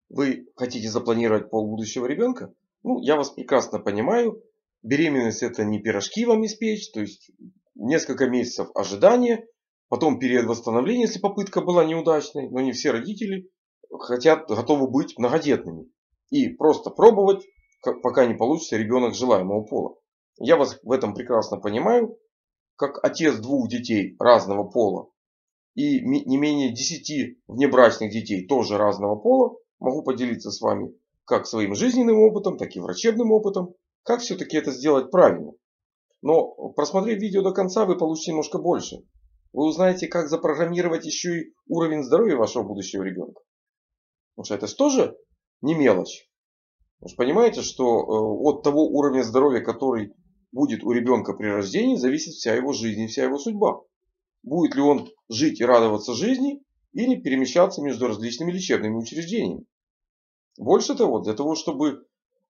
Вы хотите запланировать пол будущего ребенка? Ну, я вас прекрасно понимаю. Беременность это не пирожки вам испечь. То есть несколько месяцев ожидания. Потом период восстановления, если попытка была неудачной. Но не все родители готовы быть многодетными. И просто пробовать, пока не получится ребенок желаемого пола. Я вас в этом прекрасно понимаю. Как отец двух детей разного пола и не менее 10 внебрачных детей тоже разного пола, могу поделиться с вами как своим жизненным опытом, так и врачебным опытом, как все-таки это сделать правильно. Но просмотрев видео до конца, вы получите немножко больше. Вы узнаете, как запрограммировать еще и уровень здоровья вашего будущего ребенка. Потому что это же тоже не мелочь. Вы же понимаете, что от того уровня здоровья, который будет у ребенка при рождении, зависит вся его жизнь и вся его судьба. Будет ли он жить и радоваться жизни или перемещаться между различными лечебными учреждениями. Больше того, для того, чтобы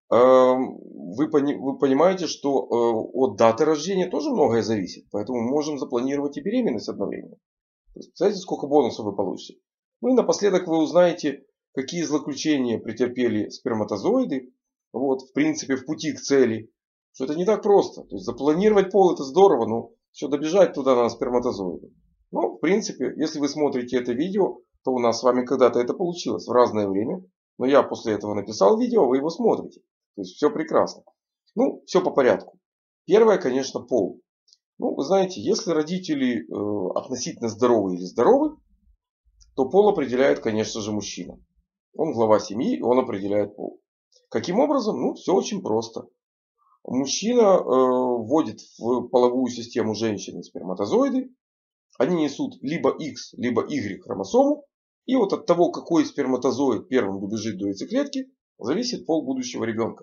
вы понимаете, что от даты рождения тоже многое зависит. Поэтому мы можем запланировать и беременность одновременно. Представляете, сколько бонусов вы получите. Ну и напоследок вы узнаете, какие злоключения претерпели сперматозоиды. Вот, в принципе, в пути к цели. Что это не так просто. То есть запланировать пол это здорово, но еще добежать туда на сперматозоиды. Ну, в принципе, если вы смотрите это видео, то у нас с вами когда-то это получилось в разное время. Но я после этого написал видео, а вы его смотрите. То есть все прекрасно. Ну, все по порядку. Первое, конечно, пол. Ну, вы знаете, если родители относительно здоровы или здоровы, то пол определяет, конечно же, мужчина. Он глава семьи, он определяет пол. Каким образом? Ну, все очень просто. Мужчина вводит в половую систему женщины сперматозоиды. Они несут либо X, либо Y хромосому. И вот от того, какой сперматозоид первым добежит до яйцеклетки, зависит пол будущего ребенка.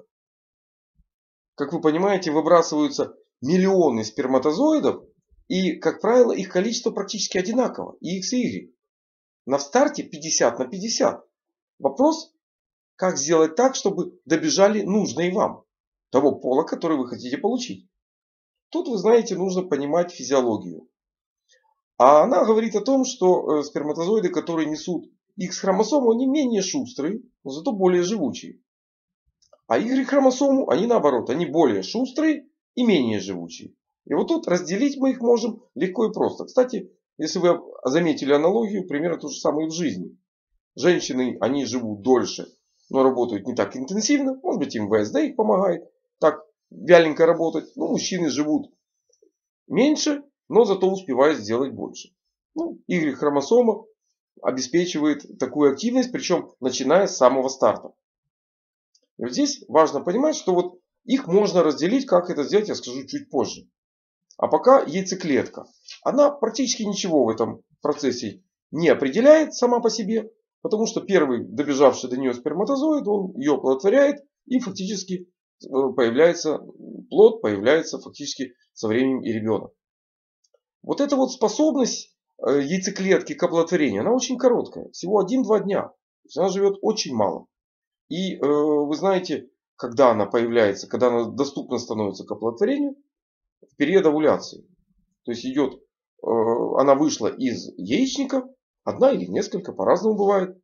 Как вы понимаете, выбрасываются миллионы сперматозоидов. И, как правило, их количество практически одинаково. И X, и Y. На старте 50 на 50. Вопрос, как сделать так, чтобы добежали нужные вам. Того пола, который вы хотите получить. Тут, вы знаете, нужно понимать физиологию. А она говорит о том, что сперматозоиды, которые несут X-хромосому, они менее шустрые, но зато более живучие. А Y-хромосому, они наоборот, они более шустрые и менее живучие. И вот тут разделить мы их можем легко и просто. Кстати, если вы заметили аналогию, примерно то же самое и в жизни. Женщины, они живут дольше, но работают не так интенсивно. Может быть, им ВСД их помогает так вяленько работать. Но мужчины живут меньше, но зато успевают сделать больше. Ну, Y-хромосома обеспечивает такую активность, причем начиная с самого старта. И вот здесь важно понимать, что вот их можно разделить, как это сделать, я скажу чуть позже. А пока яйцеклетка. Она практически ничего в этом процессе не определяет сама по себе. Потому что первый добежавший до нее сперматозоид, он ее оплодотворяет. И фактически появляется плод, появляется фактически со временем и ребенок. Вот эта вот способность яйцеклетки к оплодотворению, она очень короткая. Всего 1-2 дня. То есть она живет очень мало. И вы знаете, когда она появляется, когда она доступна становится к оплодотворению, в период овуляции. То есть идет, она вышла из яичника, одна или несколько, по-разному бывает.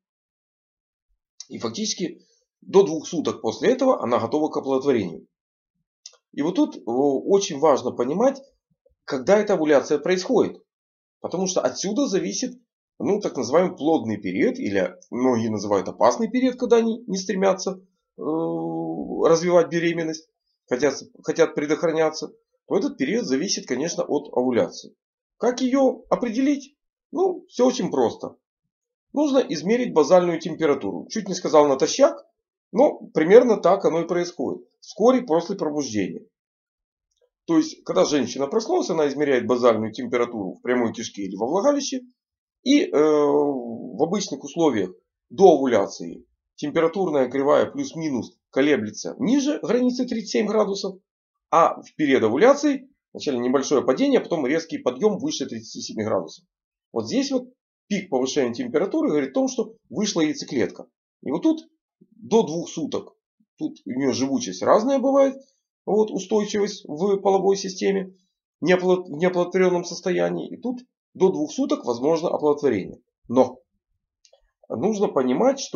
И фактически до 2 суток после этого она готова к оплодотворению. И вот тут очень важно понимать, когда эта овуляция происходит. Потому что отсюда зависит, ну, так называемый плодный период, или многие называют опасный период, когда они не стремятся развивать беременность, хотят предохраняться. То этот период зависит, конечно, от овуляции. Как ее определить? Ну, все очень просто. Нужно измерить базальную температуру. Чуть не сказал натощак, но примерно так оно и происходит. Вскоре после пробуждения. То есть, когда женщина проснулась, она измеряет базальную температуру в прямой кишке или во влагалище. И в обычных условиях до овуляции температурная кривая плюс-минус колеблется ниже границы 37 градусов. А в период овуляции вначале небольшое падение, а потом резкий подъем выше 37 градусов. Вот здесь вот пик повышения температуры говорит о том, что вышла яйцеклетка. И вот тут до 2 суток. Тут у нее живучесть разная бывает. Вот устойчивость в половой системе в неоплодотворенном состоянии. И тут до 2 суток возможно оплодотворение. Но нужно понимать, что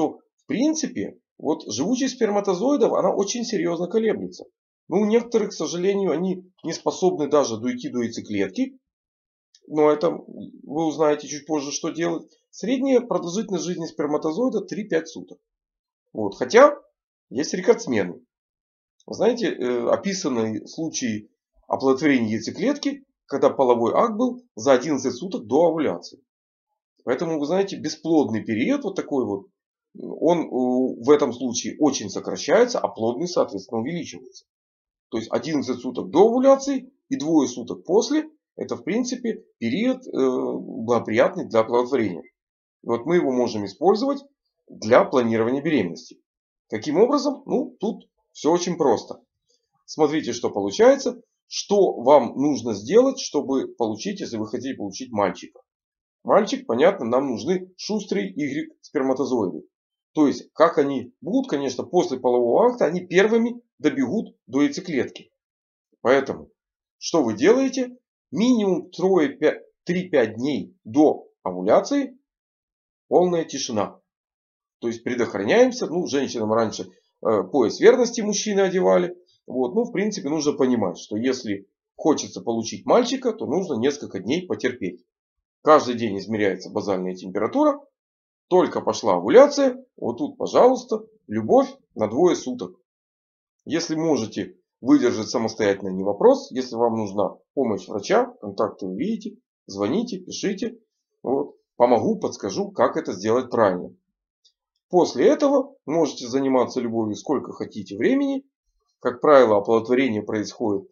в принципе, вот живучесть сперматозоидов, она очень серьезно колеблется. Ну, у некоторых, к сожалению, они не способны даже дойти до яйцеклетки. Но это вы узнаете чуть позже, что делать. Средняя продолжительность жизни сперматозоида 3-5 суток. Вот. Хотя есть рекордсмены. Вы знаете, описаны случаи оплодотворения яйцеклетки, когда половой акт был за 11 суток до овуляции. Поэтому, вы знаете, бесплодный период вот такой вот, он в этом случае очень сокращается, а плодный, соответственно, увеличивается. То есть 11 суток до овуляции и двое суток после — это, в принципе, период благоприятный для оплодотворения. И вот мы его можем использовать для планирования беременности. Каким образом? Ну, тут все очень просто. Смотрите, что получается. Что вам нужно сделать, чтобы получить, если вы хотите получить мальчика? Мальчик, понятно, нам нужны шустрые Y-сперматозоиды. То есть, как они будут, конечно, после полового акта, они первыми добегут до яйцеклетки. Поэтому, что вы делаете? Минимум 3-5 дней до овуляции полная тишина. То есть, предохраняемся. Ну, женщинам раньше пояс верности мужчины одевали. Вот. Ну, в принципе, нужно понимать, что если хочется получить мальчика, то нужно несколько дней потерпеть. Каждый день измеряется базальная температура. Только пошла овуляция, вот тут, пожалуйста, любовь на двое суток. Если можете выдержать самостоятельно, не вопрос. Если вам нужна помощь врача, контакты вы видите, звоните, пишите. Вот. Помогу, подскажу, как это сделать правильно. После этого можете заниматься любовью сколько хотите времени. Как правило, оплодотворение происходит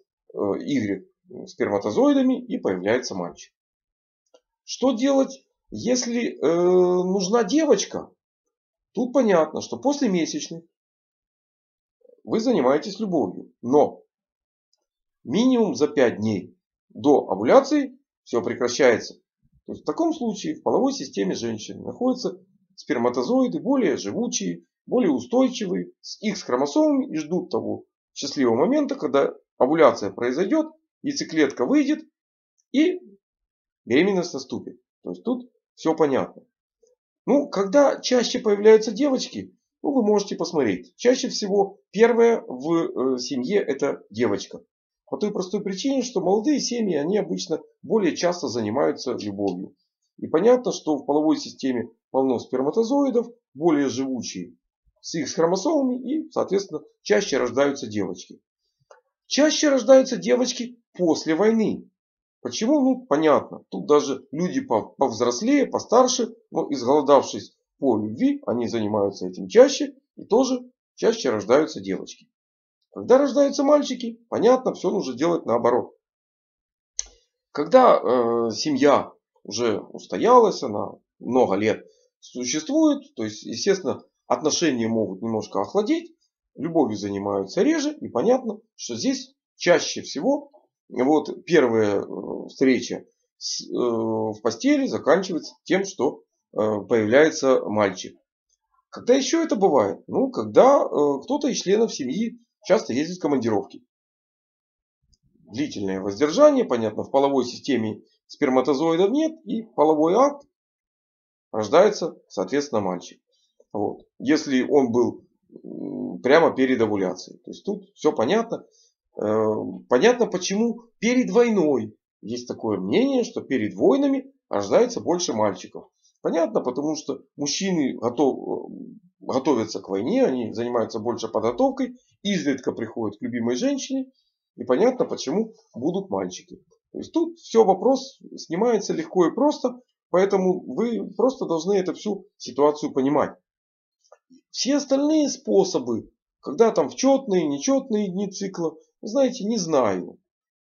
Y-сперматозоидами и появляется мальчик. Что делать, если нужна девочка? Тут понятно, что после месячных вы занимаетесь любовью. Но минимум за 5 дней до овуляции все прекращается. То есть в таком случае в половой системе женщины находятся сперматозоиды более живучие, более устойчивые, с X-хромосомами и ждут того счастливого момента, когда овуляция произойдет, яйцеклетка выйдет и беременность наступит. То есть тут все понятно. Ну, когда чаще появляются девочки, ну, вы можете посмотреть. Чаще всего первая в семье это девочка. По той простой причине, что молодые семьи, они обычно более часто занимаются любовью. И понятно, что в половой системе полно сперматозоидов, более живучие, с X-хромосомами и, соответственно, чаще рождаются девочки. Чаще рождаются девочки после войны. Почему? Ну, понятно. Тут даже люди повзрослее, постарше, но изголодавшись по любви, они занимаются этим чаще и тоже чаще рождаются девочки. Когда рождаются мальчики, понятно, все нужно делать наоборот. Когда семья уже устоялась, она много лет существует, то есть, естественно, отношения могут немножко охладеть, любовью занимаются реже, и понятно, что здесь чаще всего вот первая встреча в постели заканчивается тем, что появляется мальчик. Когда еще это бывает? Ну, когда кто-то из членов семьи часто ездит в командировки. Длительное воздержание, понятно, в половой системе сперматозоидов нет, и половой акт рождается, соответственно, мальчик. Вот. Если он был прямо перед овуляцией. То есть тут все понятно. Понятно, почему перед войной есть такое мнение, что перед войнами рождается больше мальчиков. Понятно, потому что мужчины готовятся к войне, они занимаются больше подготовкой, изредка приходят к любимой женщине. И понятно, почему будут мальчики. То есть тут все, вопрос снимается легко и просто. Поэтому вы просто должны эту всю ситуацию понимать. Все остальные способы, когда там в четные, нечетные дни цикла, знаете, не знаю.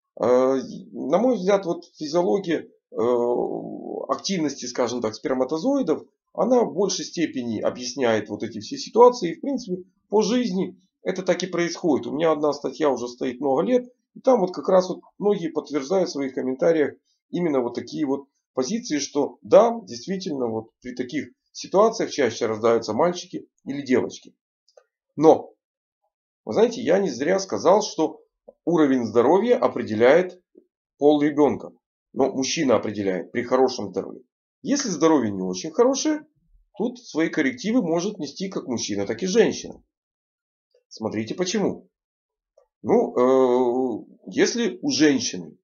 На мой взгляд, вот физиология активности, скажем так, сперматозоидов, она в большей степени объясняет вот эти все ситуации. И в принципе по жизни это так и происходит. У меня одна статья уже стоит много лет. И там вот как раз вот многие подтверждают в своих комментариях именно вот такие вот позиции, что да, действительно вот при таких ситуациях чаще рождаются мальчики или девочки. Но, вы знаете, я не зря сказал, что уровень здоровья определяет пол ребенка. Но мужчина определяет при хорошем здоровье. Если здоровье не очень хорошее, тут свои коррективы может нести как мужчина, так и женщина. Смотрите почему. Ну, если у женщины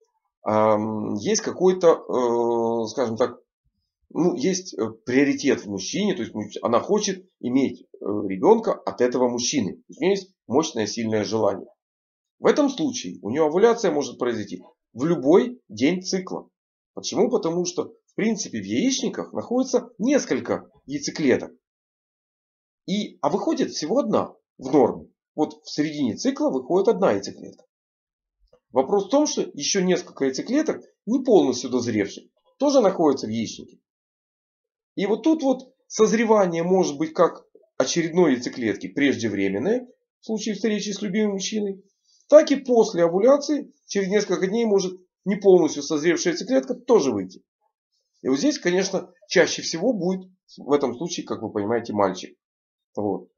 есть какой-то, скажем так, ну, есть приоритет в мужчине, то есть она хочет иметь ребенка от этого мужчины. То есть у нее есть мощное, сильное желание. В этом случае у нее овуляция может произойти в любой день цикла. Почему? Потому что, в принципе, в яичниках находится несколько яйцеклеток. А выходит всего одна в норме. Вот в середине цикла выходит одна яйцеклетка. Вопрос в том, что еще несколько яйцеклеток, не полностью дозревших, тоже находятся в яичнике. И вот тут вот созревание может быть как очередной яйцеклетки преждевременное, в случае встречи с любимым мужчиной, так и после овуляции, через несколько дней может не полностью созревшая яйцеклетка тоже выйти. И вот здесь, конечно, чаще всего будет в этом случае, как вы понимаете, мальчик. Вот.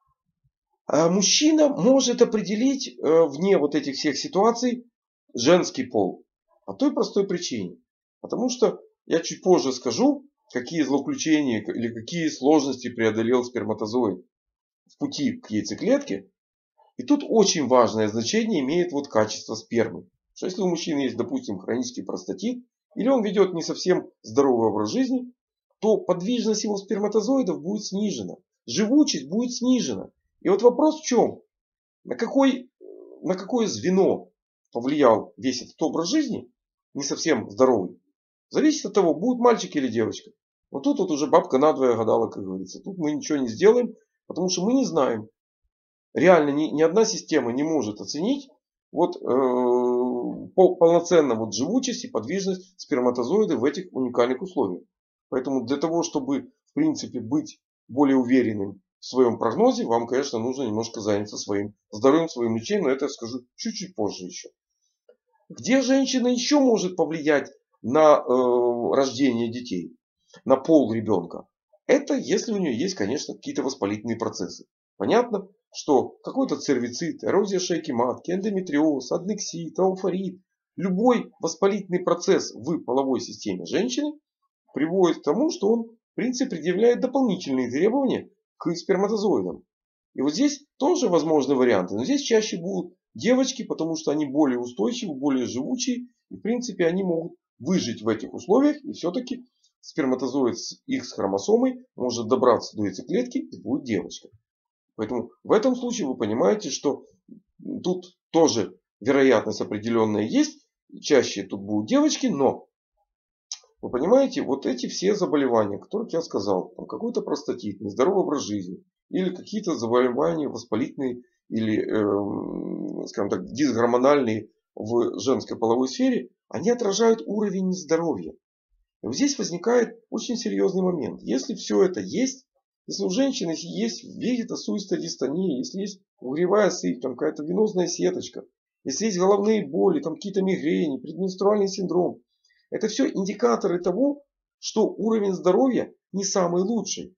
А мужчина может определить вне вот этих всех ситуаций женский пол. По той простой причине. Потому что я чуть позже скажу, какие злоключения или какие сложности преодолел сперматозоид в пути к яйцеклетке. И тут очень важное значение имеет вот качество спермы. Что если у мужчины есть, допустим, хронический простатит, или он ведет не совсем здоровый образ жизни, то подвижность его сперматозоидов будет снижена. Живучесть будет снижена. И вот вопрос в чем? На какое звено повлиял весь этот образ жизни, не совсем здоровый, зависит от того, будет мальчик или девочка. Вот тут вот уже бабка надвое гадала, как говорится. Тут мы ничего не сделаем, потому что мы не знаем. Реально ни одна система не может оценить вот, полноценно вот живучесть и подвижность сперматозоида в этих уникальных условиях. Поэтому для того, чтобы в принципе быть более уверенным в своем прогнозе, вам, конечно, нужно немножко заняться своим здоровьем, своим лечением, но это я скажу чуть-чуть позже еще. Где женщина еще может повлиять на рождение детей, на пол ребенка? Это если у нее есть, конечно, какие-то воспалительные процессы. Понятно, что какой-то цервицит, эрозия шейки матки, эндометриоз, аднексит, ауфорит, любой воспалительный процесс в половой системе женщины приводит к тому, что он, в принципе, предъявляет дополнительные требования к сперматозоидам. И вот здесь тоже возможны варианты, но здесь чаще будут девочки, потому что они более устойчивы, более живучие. И в принципе они могут выжить в этих условиях. И все-таки сперматозоид с X хромосомой может добраться до яйцеклетки и будет девочка. Поэтому в этом случае вы понимаете, что тут тоже вероятность определенная есть. Чаще тут будут девочки, но вы понимаете, вот эти все заболевания, о которых я сказал, какой-то простатит, нездоровый образ жизни или какие-то заболевания воспалительные или, скажем так, дисгормональные в женской половой сфере, они отражают уровень нездоровья. И вот здесь возникает очень серьезный момент. Если все это есть, если у женщины есть вегетосуистая дистония, если есть угревая сыпь, там какая-то венозная сеточка, если есть головные боли, там какие-то мигрени, предменструальный синдром, это все индикаторы того, что уровень здоровья не самый лучший.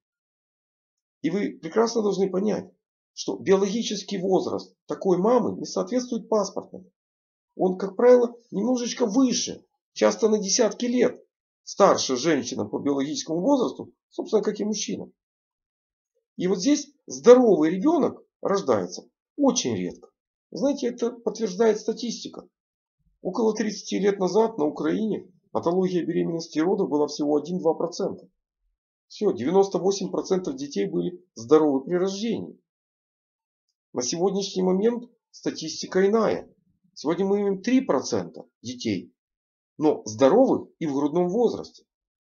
И вы прекрасно должны понять, что биологический возраст такой мамы не соответствует паспортному. Он, как правило, немножечко выше, часто на десятки лет старше женщина по биологическому возрасту, собственно, как и мужчина. И вот здесь здоровый ребенок рождается очень редко. Знаете, это подтверждает статистика. Около 30 лет назад на Украине патология беременности и родов была всего 1-2%. Все, 98% детей были здоровы при рождении. На сегодняшний момент статистика иная. Сегодня мы имеем 3% детей, но здоровых и в грудном возрасте.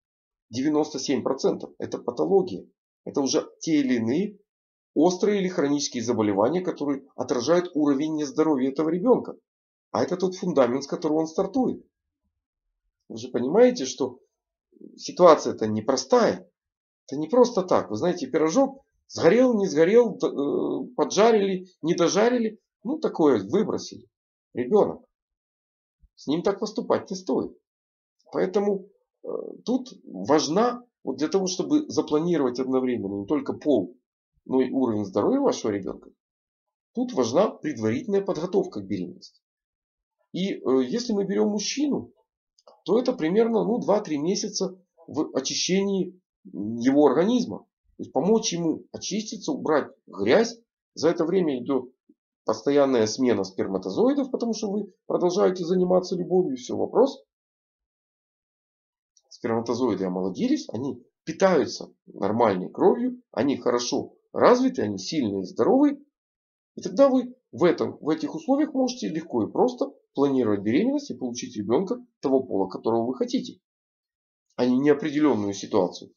97% это патология. Это уже те или иные острые или хронические заболевания, которые отражают уровень нездоровья этого ребенка. А это тот фундамент, с которого он стартует. Вы же понимаете, что ситуация-то непростая. Это не просто так. Вы знаете, пирожок сгорел, не сгорел, поджарили, не дожарили. Ну, такое выбросили. Ребенок. С ним так поступать не стоит. Поэтому тут важна, вот для того, чтобы запланировать одновременно не только пол, но и уровень здоровья вашего ребенка, тут важна предварительная подготовка к беременности. И если мы берем мужчину, то это примерно 2-3 месяца в очищении его организма. То есть помочь ему очиститься, убрать грязь. За это время идет постоянная смена сперматозоидов, потому что вы продолжаете заниматься любовью. Все, вопрос. Сперматозоиды омолодились, они питаются нормальной кровью, они хорошо развиты, они сильные и здоровые. И тогда вы в этих условиях можете легко и просто планировать беременность и получить ребенка того пола, которого вы хотите, а не неопределенную ситуацию.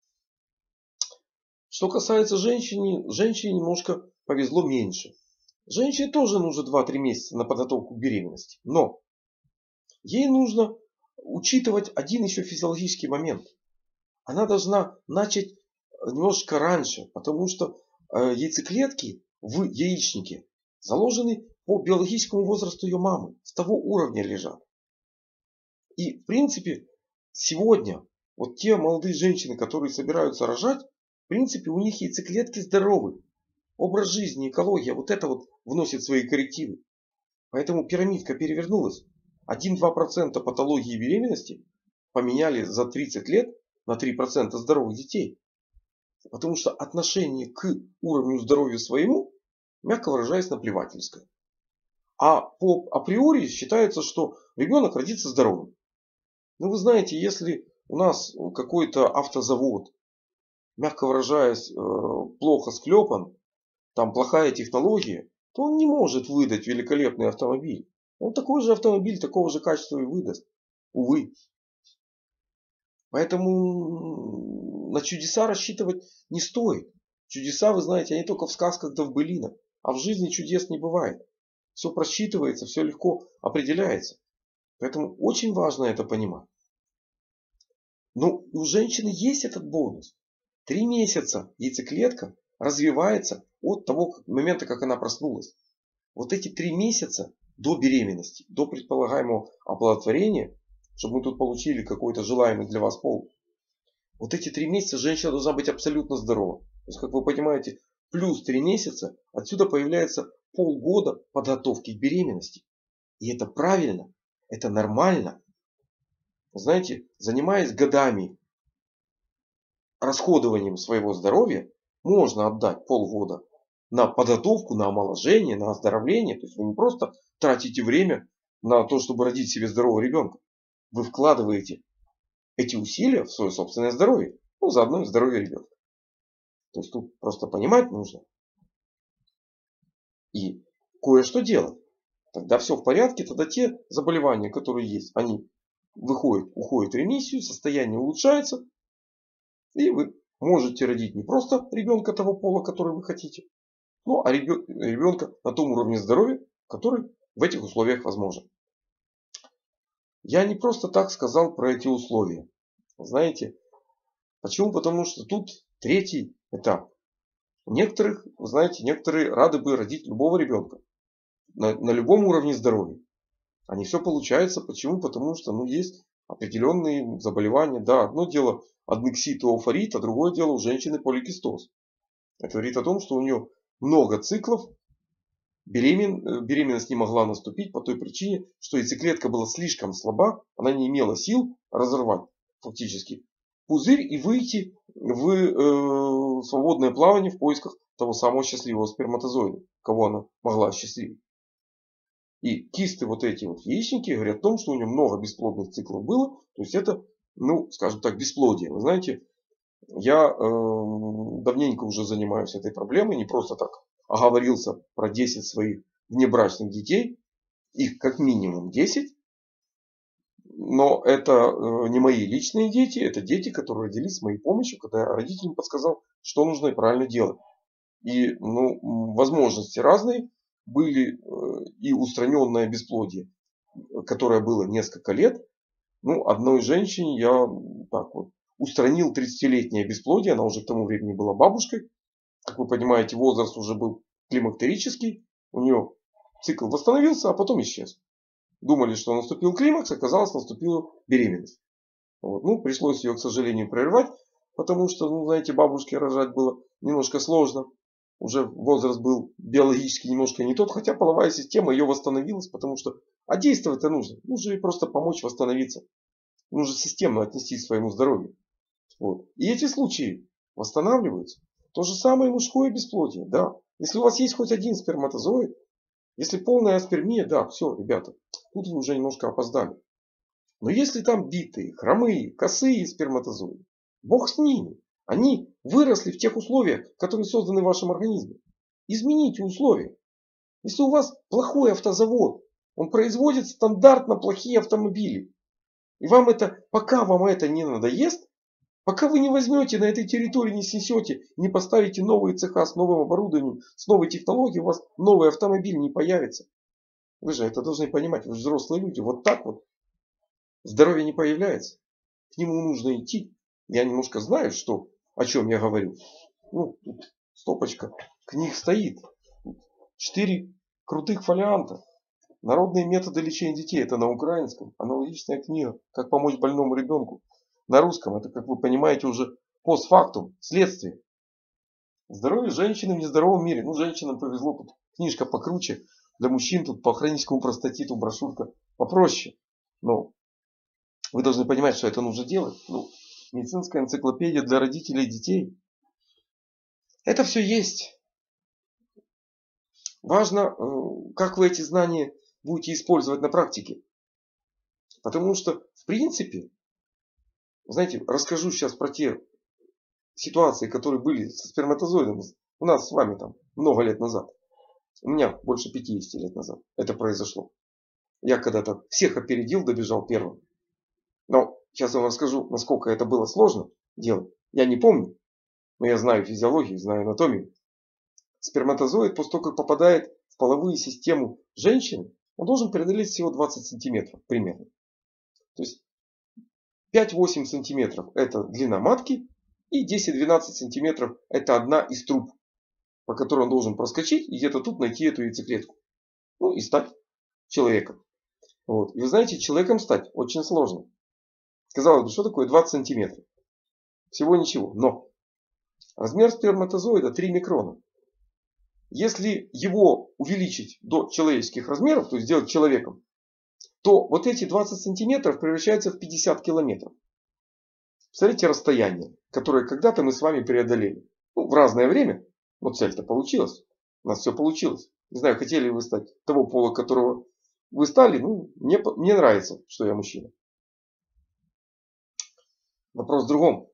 Что касается женщины немножко повезло меньше. Женщине тоже нужно 2-3 месяца на подготовку к беременности. Но ей нужно учитывать один еще физиологический момент. Она должна начать немножко раньше, потому что яйцеклетки в яичнике заложены по биологическому возрасту ее мамы. С того уровня лежат. И в принципе сегодня вот те молодые женщины, которые собираются рожать, в принципе у них яйцеклетки здоровы. Образ жизни, экология, вот это вот вносит свои коррективы. Поэтому пирамидка перевернулась. 1-2% патологии беременности поменяли за 30 лет на 3% здоровых детей. Потому что отношение к уровню здоровья своему, мягко выражаясь, наплевательское. А по априори считается, что ребенок родится здоровым. Ну вы знаете, если у нас какой-то автозавод, мягко выражаясь, плохо склепан, там плохая технология, то он не может выдать великолепный автомобиль. Он такой же автомобиль, такого же качества и выдаст. Увы. Поэтому на чудеса рассчитывать не стоит. Чудеса, вы знаете, они только в сказках да в былинах. А в жизни чудес не бывает. Все просчитывается, все легко определяется. Поэтому очень важно это понимать. Но у женщины есть этот бонус. 3 месяца яйцеклетка развивается от того момента, как она проснулась. Вот эти 3 месяца до беременности, до предполагаемого оплодотворения, чтобы мы тут получили какой-то желаемый для вас пол. Вот эти 3 месяца женщина должна быть абсолютно здорова. То есть, как вы понимаете, плюс 3 месяца, отсюда появляется полгода подготовки к беременности. И это правильно, это нормально. Знаете, занимаясь годами расходованием своего здоровья, можно отдать полгода на подготовку, на омоложение, на оздоровление. То есть вы не просто тратите время на то, чтобы родить себе здорового ребенка. Вы вкладываете эти усилия в свое собственное здоровье. Ну, заодно и здоровье ребенка. То есть тут просто понимать нужно. И кое-что делать. Тогда все в порядке. Тогда те заболевания, которые есть, они уходят в ремиссию, состояние улучшается. И вы можете родить не просто ребенка того пола, который вы хотите, ну, а ребенка на том уровне здоровья, который в этих условиях возможен. Я не просто так сказал про эти условия. Знаете, почему? Потому что тут третий этап. Некоторых, вы знаете, некоторые рады бы родить любого ребенка. На любом уровне здоровья. А не все получается. Почему? Потому что есть определенные заболевания. Да, одно дело аднексит и офорит, а другое дело у женщины поликистоз. Это говорит о том, что у нее много циклов. Беременность не могла наступить по той причине, что яйцеклетка была слишком слаба. Она не имела сил разорвать фактически пузырь и выйти в свободное плавание в поисках того самого счастливого сперматозоида, кого она могла осчастливить. И кисты вот эти вот яичники говорят о том, что у нее много бесплодных циклов было. То есть это, скажем так, бесплодие. Вы знаете, я давненько уже занимаюсь этой проблемой. Не просто так оговорился про 10 своих внебрачных детей. Их как минимум 10. Но это не мои личные дети. Это дети, которые родились с моей помощью, когда я родителям подсказал, что нужно и правильно делать. И возможности разные. Были и устраненное бесплодие, которое было несколько лет. Одной женщине я так вот устранил 30-летнее бесплодие. Она уже к тому времени была бабушкой. Как вы понимаете, возраст уже был климактерический. У нее цикл восстановился, а потом исчез. Думали, что наступил климакс, оказалось, наступила беременность. Пришлось ее, к сожалению, прервать. Потому что, знаете, бабушке рожать было немножко сложно. Уже возраст был биологически немножко не тот, хотя половая система ее восстановилась, потому что действовать-то нужно. Нужно ей просто помочь восстановиться. Нужно системно отнестись к своему здоровью. Вот. И эти случаи восстанавливаются. То же самое и мужское бесплодие. Да. Если у вас есть хоть один сперматозоид, если полная аспермия, да, все, ребята, тут вы уже немножко опоздали. Но если там битые, хромые, косые сперматозоиды, бог с ними. Они выросли в тех условиях, которые созданы в вашем организме. Измените условия. Если у вас плохой автозавод, он производит стандартно плохие автомобили. И вам это, пока вам это не надоест, пока вы не возьмете на этой территории, не снесете, не поставите новые цеха с новым оборудованием, с новой технологией, у вас новый автомобиль не появится. Вы же это должны понимать, вы же взрослые люди. Вот так вот здоровье не появляется. К нему нужно идти. Я немножко знаю, что, о чем я говорю. Ну, тут стопочка книг стоит. 4 крутых фолианта. Народные методы лечения детей. Это на украинском. Аналогичная книга. Как помочь больному ребенку. На русском. Это, как вы понимаете, уже постфактум. Следствие. Здоровье женщины в нездоровом мире. Ну, женщинам повезло. Тут книжка покруче. Для мужчин тут по хроническому простатиту брошюрка попроще. Но вы должны понимать, что это нужно делать. Ну, медицинская энциклопедия для родителей и детей. Это все есть. Важно, как вы эти знания будете использовать на практике. Потому что, в принципе, знаете, расскажу сейчас про те ситуации, которые были со сперматозоидом у нас с вами там много лет назад. У меня больше 50 лет назад это произошло. Я когда-то всех опередил, добежал первым. Но сейчас я вам расскажу, насколько это было сложно делать. Я не помню, но я знаю физиологию, знаю анатомию. Сперматозоид, после того, как попадает в половую систему женщины, он должен преодолеть всего 20 сантиметров примерно. То есть 5-8 сантиметров это длина матки и 10-12 сантиметров это одна из труб, по которой он должен проскочить и где-то тут найти эту яйцеклетку. Ну и стать человеком. Вот. И вы знаете, человеком стать очень сложно. Казалось бы, что такое 20 сантиметров? Всего ничего. Но размер сперматозоида 3 микрона. Если его увеличить до человеческих размеров, то есть сделать человеком, то вот эти 20 сантиметров превращаются в 50 километров. Смотрите расстояние, которое когда-то мы с вами преодолели. Ну, в разное время, но цель-то получилась. У нас все получилось. Не знаю, хотели вы стать того пола, которого вы стали. Ну, мне нравится, что я мужчина. Вопрос в другом.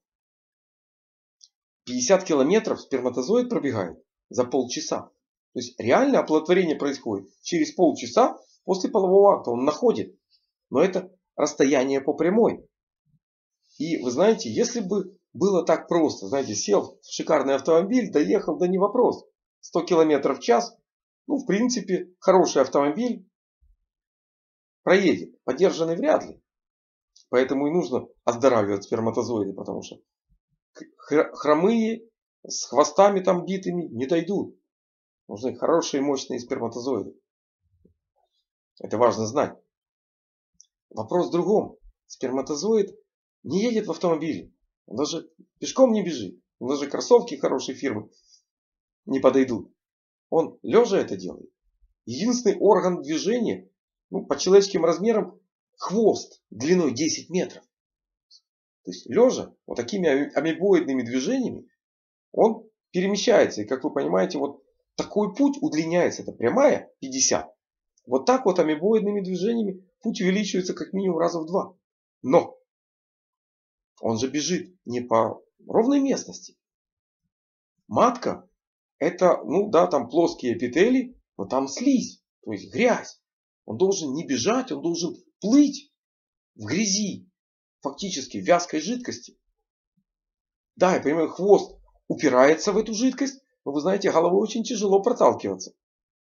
50 километров сперматозоид пробегает за полчаса. То есть реально оплодотворение происходит через полчаса после полового акта. Он находит. Но это расстояние по прямой. И вы знаете, если бы было так просто, знаете, сел в шикарный автомобиль, доехал, да не вопрос. 100 километров в час. Ну, в принципе, хороший автомобиль проедет. Подержанный вряд ли. Поэтому и нужно оздоравливать сперматозоиды, потому что хромые с хвостами там битыми не дойдут. Нужны хорошие мощные сперматозоиды. Это важно знать. Вопрос в другом. Сперматозоид не едет в автомобиле. Он даже пешком не бежит. Он даже кроссовки хорошей фирмы не подойдут. Он лежа это делает. Единственный орган движения, ну, по человеческим размерам, хвост длиной 10 метров. То есть лежа, вот такими амебоидными движениями, он перемещается. И как вы понимаете, вот такой путь удлиняется. Это прямая 50. Вот так вот амебоидными движениями путь увеличивается как минимум раза в 2. Но он же бежит не по ровной местности. Матка это, ну да, там плоские эпителии, но там слизь, то есть грязь. Он должен не бежать, он должен плыть в грязи, фактически в вязкой жидкости. Да, я понимаю, хвост упирается в эту жидкость, но вы знаете, головой очень тяжело проталкиваться.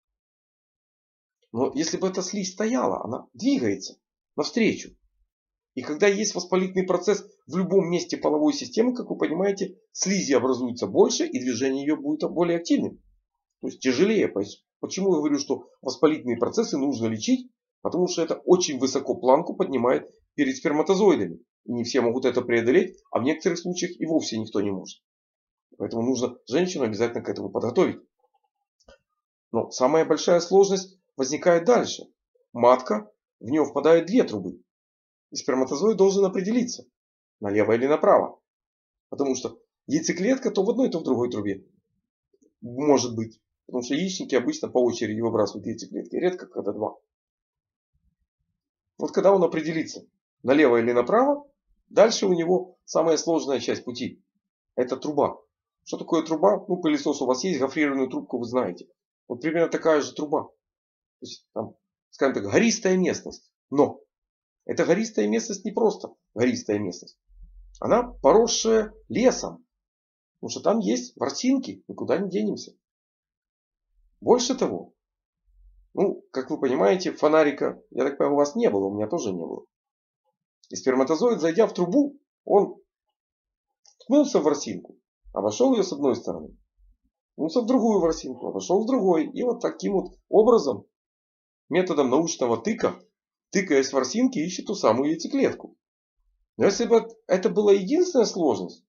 Но если бы эта слизь стояла, она двигается навстречу. И когда есть воспалительный процесс в любом месте половой системы, как вы понимаете, слизи образуется больше и движение ее будет более активным. То есть тяжелее. Почему я говорю, что воспалительные процессы нужно лечить? Потому что это очень высоко планку поднимает перед сперматозоидами. И не все могут это преодолеть, а в некоторых случаях и вовсе никто не может. Поэтому нужно женщину обязательно к этому подготовить. Но самая большая сложность возникает дальше. Матка, в нее впадают 2 трубы. И сперматозоид должен определиться, налево или направо. Потому что яйцеклетка то в одной, то в другой трубе. Может быть. Потому что яичники обычно по очереди выбрасывают яйцеклетки. Редко когда два. Вот когда он определится, налево или направо, дальше у него самая сложная часть пути. Это труба. Что такое труба? Ну, пылесос у вас есть, гофрированную трубку вы знаете. Вот примерно такая же труба. То есть, там, скажем так, гористая местность. Но эта гористая местность не просто гористая местность. Она поросшая лесом. Потому что там есть ворсинки, никуда не денемся. Больше того, ну, как вы понимаете, фонарика, я так понимаю, у вас не было, у меня тоже не было. И сперматозоид, зайдя в трубу, он ткнулся в ворсинку, обошел ее с одной стороны, ткнулся в другую ворсинку, обошел с другой. И вот таким вот образом, методом научного тыка, тыкаясь в ворсинки, ищет ту самую яйцеклетку. Но если бы это была единственная сложность,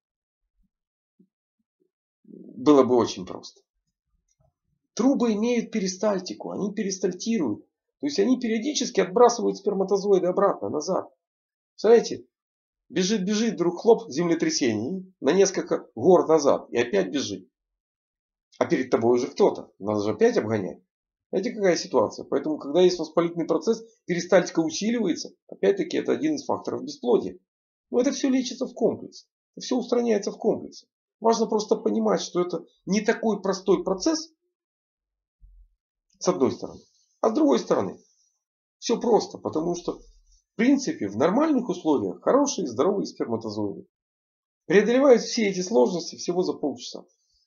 было бы очень просто. Трубы имеют перистальтику, они перистальтируют. То есть они периодически отбрасывают сперматозоиды обратно, назад. Представляете, бежит вдруг хлоп, землетрясение, на несколько гор назад и опять бежит. А перед тобой уже кто-то, надо же опять обгонять. Знаете, какая ситуация? Поэтому, когда есть воспалительный процесс, перистальтика усиливается. Опять-таки, это один из факторов бесплодия. Но это все лечится в комплексе. Это все устраняется в комплексе. Важно просто понимать, что это не такой простой процесс, с одной стороны. А с другой стороны, все просто, потому что, в принципе, в нормальных условиях хорошие, здоровые сперматозоиды преодолевают все эти сложности всего за полчаса.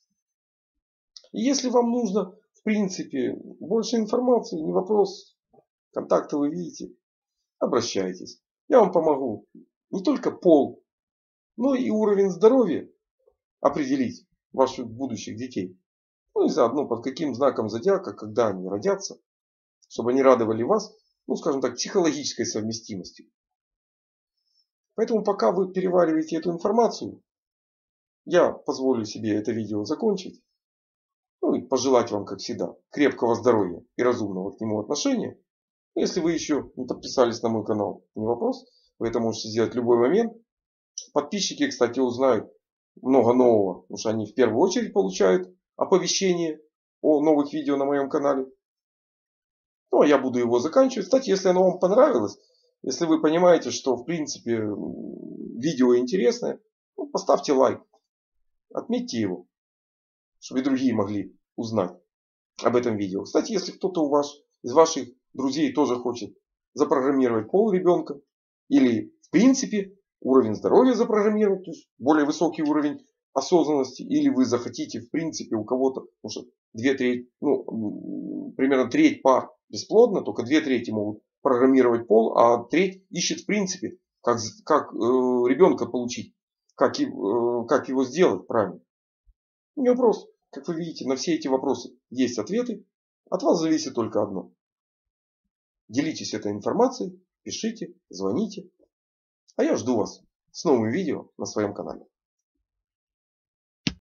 И если вам нужно, в принципе, больше информации, не вопрос, контакты вы видите, обращайтесь. Я вам помогу не только пол, но и уровень здоровья определить ваших будущих детей. Ну и заодно под каким знаком зодиака, когда они родятся, чтобы они радовали вас, ну скажем так, психологической совместимостью. Поэтому пока вы перевариваете эту информацию, я позволю себе это видео закончить. Ну и пожелать вам, как всегда, крепкого здоровья и разумного к нему отношения. Если вы еще не подписались на мой канал, не вопрос. Вы это можете сделать в любой момент. Подписчики, кстати, узнают много нового, потому что они в первую очередь получают оповещение о новых видео на моем канале. Ну, а я буду его заканчивать. Кстати, если оно вам понравилось, если вы понимаете, что в принципе видео интересное, ну, поставьте лайк, отметьте его, чтобы и другие могли узнать об этом видео. Кстати, если кто-то из ваших друзей тоже хочет запрограммировать пол ребенка, или в принципе уровень здоровья запрограммировать, то есть более высокий уровень осознанности, или вы захотите в принципе у кого-то, потому что примерно треть пар бесплодно, только 2/3 могут программировать пол, а треть ищет в принципе, как ребенка получить, как его сделать правильно. Не вопрос. Как вы видите, на все эти вопросы есть ответы. От вас зависит только одно. Делитесь этой информацией, пишите, звоните. А я жду вас с новым видео на своем канале.